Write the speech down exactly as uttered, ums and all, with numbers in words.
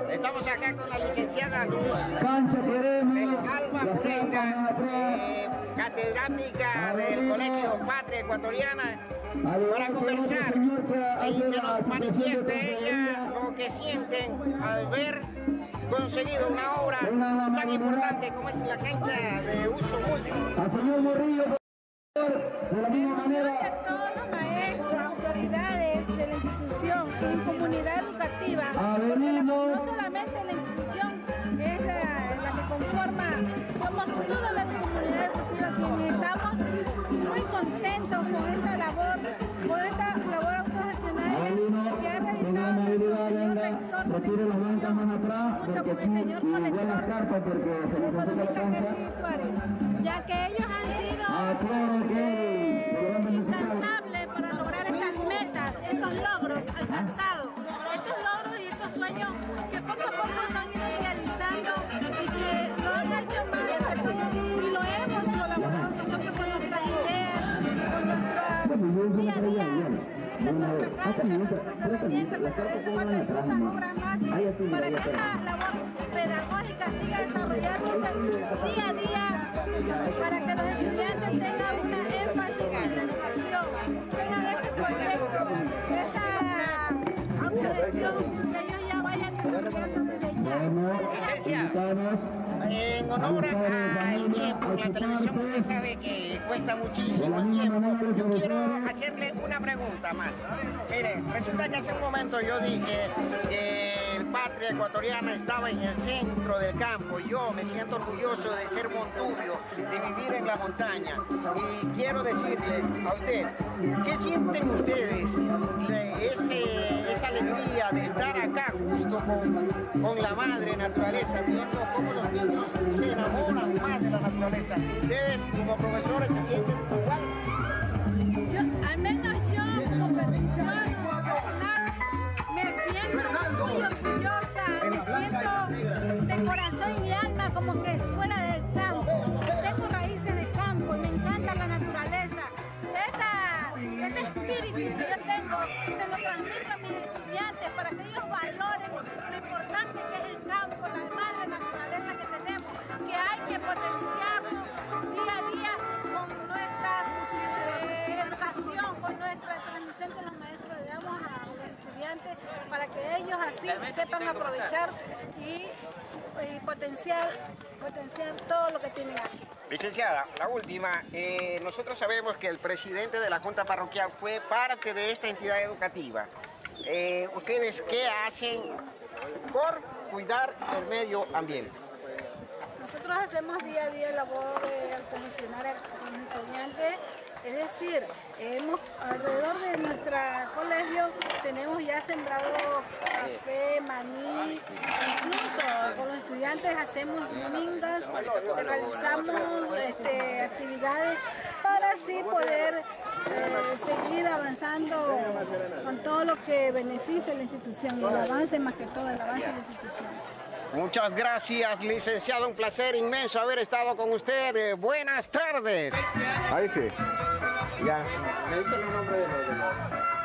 Estamos acá con la licenciada Luz Cancha queremos. del Alba Moreira, eh, catedrática del Colegio Patria Ecuatoriana, para conversar y que nos manifieste ella lo que sienten al ver conseguido una obra tan importante como es la cancha de uso múltiple. Al señor Morrillo, de la misma manera. A todos los maestros, autoridades de la institución y comunidad educativa, porque la, no solamente la institución es la, la que conforma, somos toda la comunidad educativa quienes estamos muy contentos con esta labor, con esta labor autogestionaria que ha realizado el señor rector de la institución, junto con el señor colector de economistas espirituales, ya que ellos han sido eh, incansables para lograr estas metas, estos logros alcanzados, estos logros y estos sueños que poco a poco se han ido realizando y que lo han hecho más que todo, y lo hemos colaborado nosotros con nuestras ideas, con nuestro día a día, de nuestra cancha, nuestras herramientas, que todavía nos faltan otras obras más para que esta labor pedagógica siga desarrollándose día a día, para que los estudiantes tengan una énfasis en la educación, tengan ese proyecto, esa autogestión, que ellos ya vayan desarrollando desde ya. Licenciada, en honor al tiempo en la televisión, usted sabe que cuesta muchísimo el tiempo. Yo quiero hacerle una pregunta más. Mire, resulta que hace un momento yo dije que el Patria Ecuatoriana estaba en el centro del campo. Yo me siento orgulloso de ser montubio, de vivir en la montaña. Y quiero decirle a usted, ¿qué sienten ustedes de ese, esa alegría de estar acá justo con, con la madre naturaleza, viendo cómo los niños se enamoran más de la naturaleza? Ustedes como profesores se sienten igual. Yo, al menos yo como persona personal, me siento muy orgullosa, me siento de corazón y alma como que fuera del campo. Tengo raíces de campo y me encanta la naturaleza. Esa, ese espíritu que yo tengo se lo transmito a mis estudiantes para que ellos valoren lo importante que es el campo, la madre naturaleza que tenemos, que hay que potenciarlo día a día con nuestra eh, educación, con nuestra transmisión que los maestros le damos a los estudiantes para que ellos así sepan aprovechar y, y potenciar, potenciar todo lo que tienen aquí. Licenciada, la última, eh, nosotros sabemos que el presidente de la Junta Parroquial fue parte de esta entidad educativa. Eh, ¿Ustedes qué hacen por cuidar el medio ambiente? Nosotros hacemos día a día labor de autogestionar con los estudiantes, es decir, hemos, alrededor de nuestro colegio tenemos ya sembrado café, maní, incluso con los estudiantes hacemos mingas, realizamos este, actividades para así poder eh, seguir avanzando con todo lo que beneficia la institución y el avance, más que todo el avance de la institución. Muchas gracias, licenciado. Un placer inmenso haber estado con usted. Eh, buenas tardes. Ahí sí. Ya. ¿Me dice el nombre de los demás?